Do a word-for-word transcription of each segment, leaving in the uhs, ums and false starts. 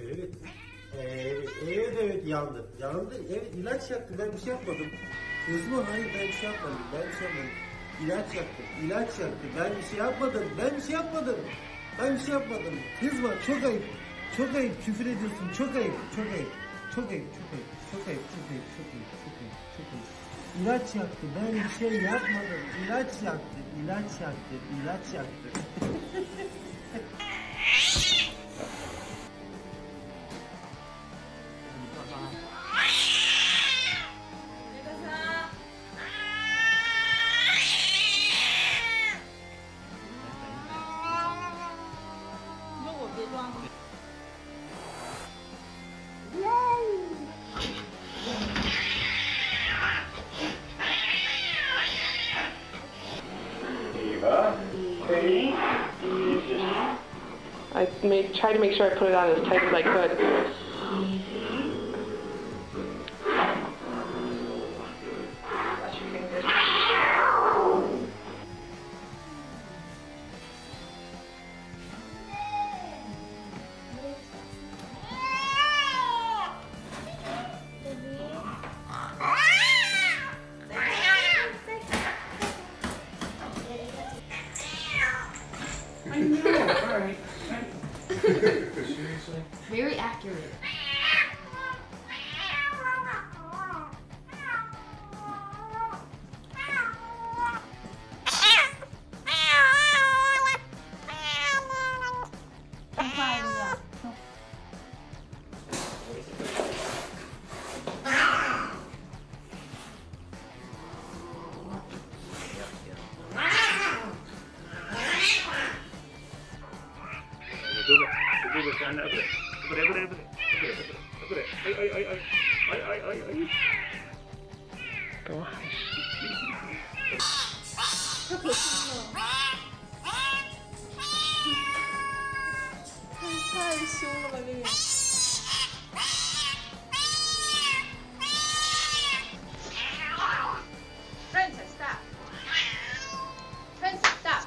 Evet. Evet, evet, evet yandı. Yandı. Evet, ilaç yaktı. Ben bir şey yapmadım. Osman hayır ben bir şey yapmadım. Ben bir şey yapmadım. İlaç yaktı. İlaç yaktı. Ben bir şey yapmadım. Ben bir şey yapmadım. Ben bir şey yapmadım. Kızma. Çok ayıp. Çok ayıp. Küfür ediyorsun. Çok ayıp. Çok ayıp. Çok ayıp. Çok ayıp. Çok ayıp. Çok ayıp. Çok ayıp. Çok ayıp. Çok ayıp. İlaç yaktı. Ben bir şey yapmadım. İlaç yaktı. İlaç yaktı. İlaç yaktı. I made, tried to make sure I put it on as tight as I could. I know, alright. Seriously? Very accurate. Princess, stop. Princess, stop.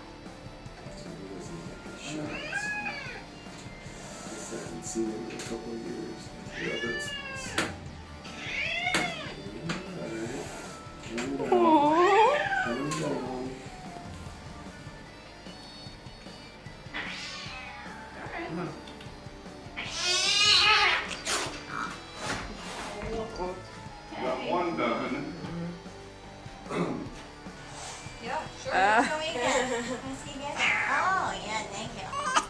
I haven't seen him in a couple of years. Yeah, that's nice. Alright. Calm down. Calm down. Got one done. Yeah, sure. Uh. Show me again. Can I see again? Oh, yeah, thank you.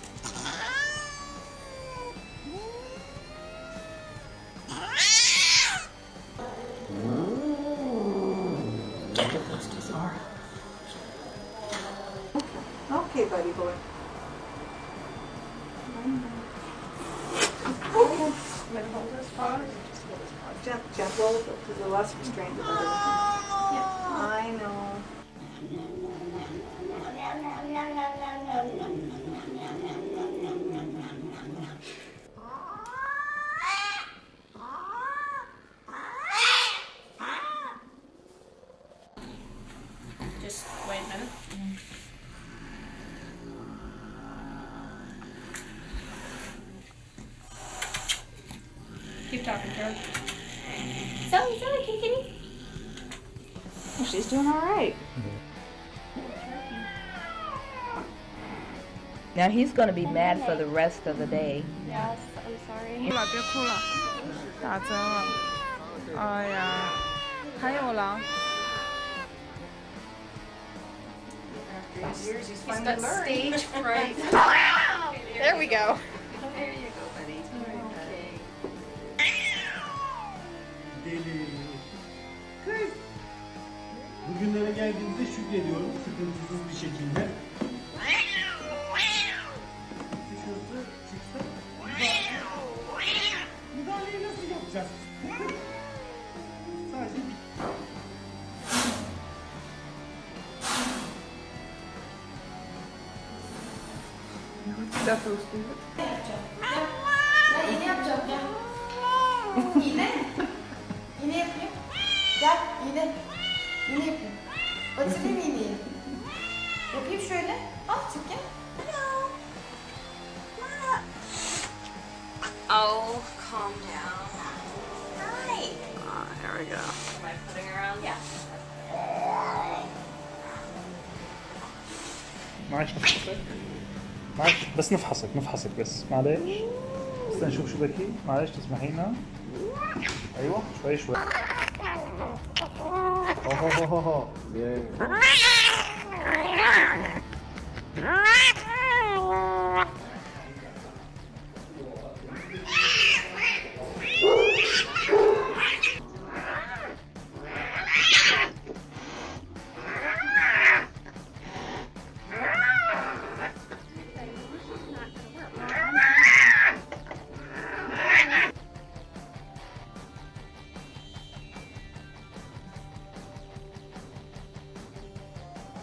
Okay, buddy boy. Jeff, Jeff, roll it because the less restrained of everything. Yeah, I know. Just wait a minute. Keep talking, Carol. Zoe, Zoe, kitty. Well, she's doing all right. Now he's going to be mad for the rest of the day. Yes, I'm sorry. 别哭了，打针了。哎呀，还有了。 Years, he's He's finally got learned. stage fright. There we go. There you go, buddy. Okay. Deli. Kız. Bugünlere geldiğimizde şükrediyorum sıkıntısız bir şekilde. Şurası çıksa müdahaleyi nasıl yapacağız? Sadece bir... Gel tostu. Ben iğne yapacağım, gel. İğne. İğne yapayım. Gel, iğne. İğne yapayım. Batırayım iğneyi. Yapayım şöyle. Al çık gel. Oh, calm down. Hi. Ah, there we go. Am I putting her on? Yeah. معلش نفحصك معلش بس نفحصك نفحصك بس معلش بس نشوف شو بكي معلش تسمحينا ايوه شوي شوي 어허허허허. 예.